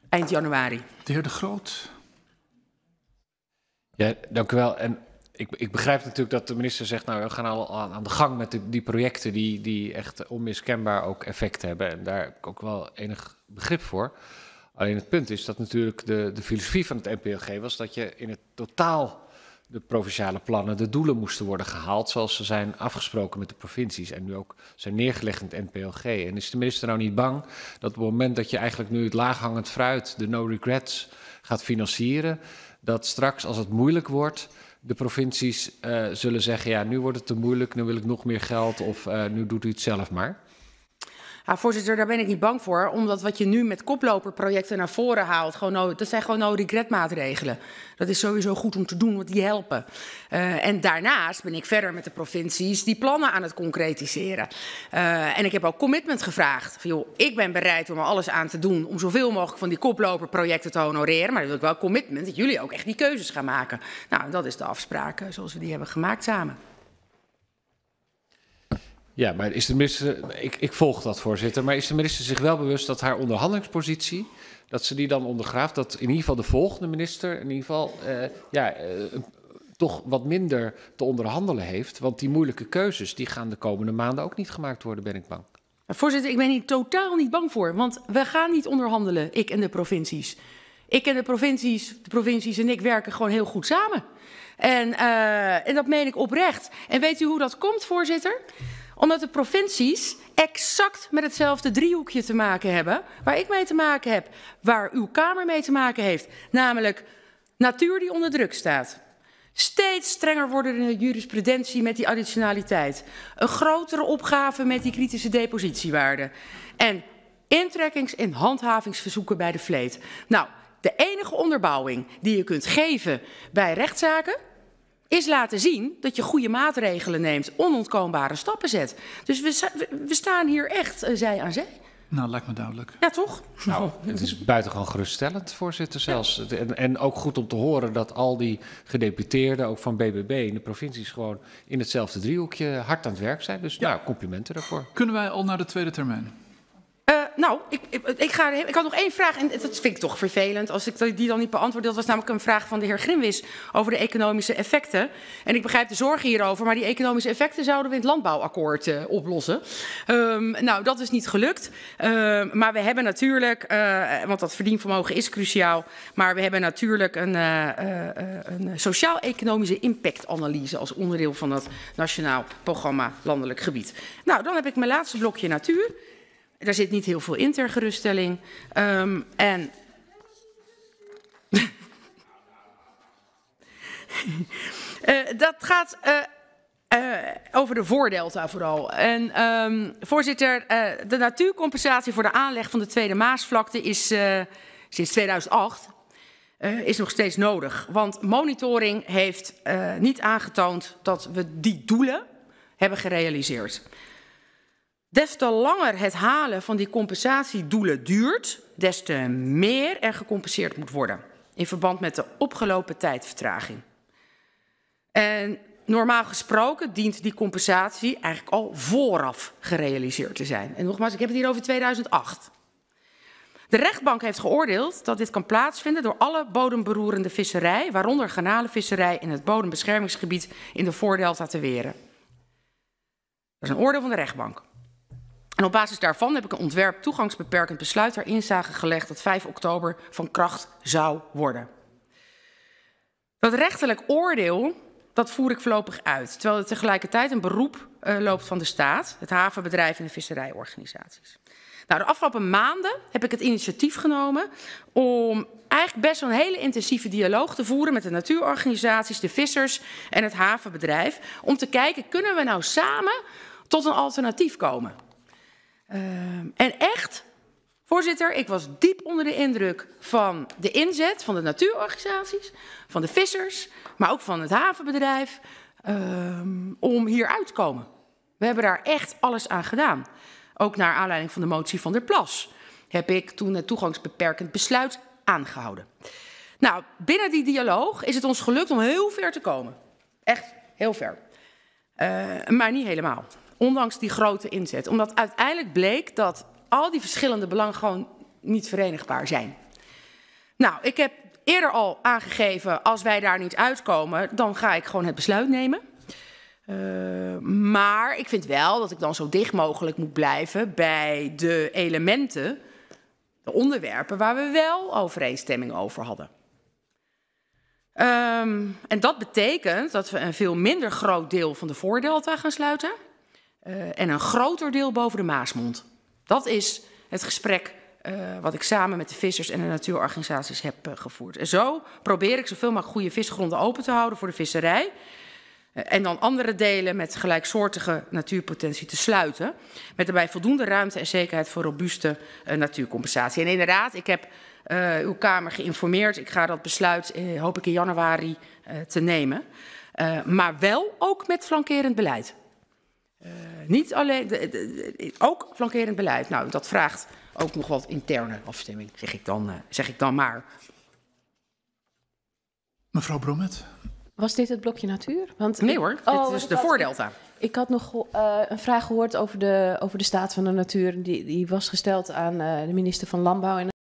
eind januari. De heer De Groot. Ja, dank u wel. En ik begrijp natuurlijk dat de minister zegt, nou, we gaan al aan de gang met die projecten die echt onmiskenbaar ook effect hebben. En daar heb ik ook wel enig begrip voor. Alleen het punt is dat natuurlijk de filosofie van het NPOG was dat je in het totaal de provinciale plannen, de doelen moesten worden gehaald zoals ze zijn afgesproken met de provincies en nu ook zijn neergelegd in het NPOG. En is de minister nou niet bang dat op het moment dat je eigenlijk nu het laaghangend fruit, de no regrets, gaat financieren, dat straks als het moeilijk wordt, de provincies zullen zeggen, ja, nu wordt het te moeilijk, nu wil ik nog meer geld of nu doet u het zelf maar? Ja, voorzitter, daar ben ik niet bang voor. Omdat wat je nu met koploperprojecten naar voren haalt, dat zijn gewoon no-regret maatregelen. Dat is sowieso goed om te doen, want die helpen. En daarnaast ben ik verder met de provincies die plannen aan het concretiseren. En ik heb ook commitment gevraagd. Van, joh, ik ben bereid om er alles aan te doen om zoveel mogelijk van die koploperprojecten te honoreren. Maar dan wil ik wel commitment dat jullie ook echt die keuzes gaan maken. Nou, dat is de afspraak zoals we die hebben gemaakt samen. Ja, maar is de minister, ik volg dat, voorzitter, maar is de minister zich wel bewust dat haar onderhandelingspositie, dat ze die dan ondergraaft, dat in ieder geval de volgende minister in ieder geval toch wat minder te onderhandelen heeft, want die moeilijke keuzes die gaan de komende maanden ook niet gemaakt worden, ben ik bang. Voorzitter, ik ben hier totaal niet bang voor, want we gaan niet onderhandelen, ik en de provincies. Ik en de provincies en ik werken gewoon heel goed samen. En dat meen ik oprecht. En weet u hoe dat komt, voorzitter? Omdat de provincies exact met hetzelfde driehoekje te maken hebben, waar ik mee te maken heb, waar uw Kamer mee te maken heeft. Namelijk natuur die onder druk staat. Steeds strenger wordende jurisprudentie met die additionaliteit. Een grotere opgave met die kritische depositiewaarden. En intrekkings- en handhavingsverzoeken bij de vleet. Nou, de enige onderbouwing die je kunt geven bij rechtszaken is laten zien dat je goede maatregelen neemt, onontkoombare stappen zet. Dus we staan hier echt zij aan zij. Nou, lijkt me duidelijk. Ja, toch? Nou, het is buitengewoon geruststellend, voorzitter, zelfs. Ja. En ook goed om te horen dat al die gedeputeerden, ook van BBB in de provincies, gewoon in hetzelfde driehoekje hard aan het werk zijn. Dus ja, nou, complimenten daarvoor. Kunnen wij al naar de tweede termijn? Nou, ik had nog één vraag en dat vind ik toch vervelend als ik die dan niet beantwoord. Dat was namelijk een vraag van de heer Grimwis over de economische effecten. En ik begrijp de zorgen hierover, maar die economische effecten zouden we in het landbouwakkoord oplossen. Nou, dat is niet gelukt. Maar we hebben natuurlijk, want dat verdienvermogen is cruciaal, maar we hebben natuurlijk een sociaal-economische impactanalyse als onderdeel van dat Nationaal Programma Landelijk Gebied. Nou, dan heb ik mijn laatste blokje natuur. Daar zit niet heel veel in ter geruststelling. Dat gaat over de voordelta vooral. En voorzitter, de natuurcompensatie voor de aanleg van de Tweede Maasvlakte is sinds 2008 is nog steeds nodig. Want monitoring heeft niet aangetoond dat we die doelen hebben gerealiseerd. Des te langer het halen van die compensatiedoelen duurt, des te meer er gecompenseerd moet worden in verband met de opgelopen tijdvertraging. En normaal gesproken dient die compensatie eigenlijk al vooraf gerealiseerd te zijn. En nogmaals, ik heb het hier over 2008. De rechtbank heeft geoordeeld dat dit kan plaatsvinden door alle bodemberoerende visserij, waaronder garnalenvisserij in het bodembeschermingsgebied in de Voordelta te Weren. Dat is een oordeel van de rechtbank. En op basis daarvan heb ik een ontwerp toegangsbeperkend besluit ter inzage gelegd dat 5 oktober van kracht zou worden. Dat rechterlijk oordeel, dat voer ik voorlopig uit, terwijl er tegelijkertijd een beroep loopt van de staat, het havenbedrijf en de visserijorganisaties. Nou, de afgelopen maanden heb ik het initiatief genomen om eigenlijk best wel een hele intensieve dialoog te voeren met de natuurorganisaties, de vissers en het havenbedrijf, om te kijken, kunnen we nou samen tot een alternatief komen? En echt, voorzitter, ik was diep onder de indruk van de inzet van de natuurorganisaties, van de vissers, maar ook van het havenbedrijf, om hier uit te komen. We hebben daar echt alles aan gedaan. Ook naar aanleiding van de motie van der Plas heb ik toen het toegangsbeperkend besluit aangehouden. Nou, binnen die dialoog is het ons gelukt om heel ver te komen. Echt heel ver. Maar niet helemaal. Ondanks die grote inzet. Omdat uiteindelijk bleek dat al die verschillende belangen gewoon niet verenigbaar zijn. Nou, ik heb eerder al aangegeven, als wij daar niet uitkomen, dan ga ik gewoon het besluit nemen. Maar ik vind wel dat ik dan zo dicht mogelijk moet blijven bij de elementen, de onderwerpen waar we wel overeenstemming over hadden. En dat betekent dat we een veel minder groot deel van de voordelta gaan sluiten en een groter deel boven de Maasmond. Dat is het gesprek wat ik samen met de vissers en de natuurorganisaties heb gevoerd. En zo probeer ik zoveel mogelijk goede visgronden open te houden voor de visserij. En dan andere delen met gelijksoortige natuurpotentie te sluiten. Met daarbij voldoende ruimte en zekerheid voor robuuste natuurcompensatie. En inderdaad, ik heb uw Kamer geïnformeerd. Ik ga dat besluit, hoop ik in januari, te nemen. Maar wel ook met flankerend beleid. Niet alleen, ook flankerend beleid. Nou, dat vraagt ook nog wat interne afstemming, zeg ik dan maar. Mevrouw Bromet. Was dit het blokje natuur? Want nee hoor, dit is de voordelta. Ik had nog een vraag gehoord over de staat van de natuur. Die was gesteld aan de minister van Landbouw. En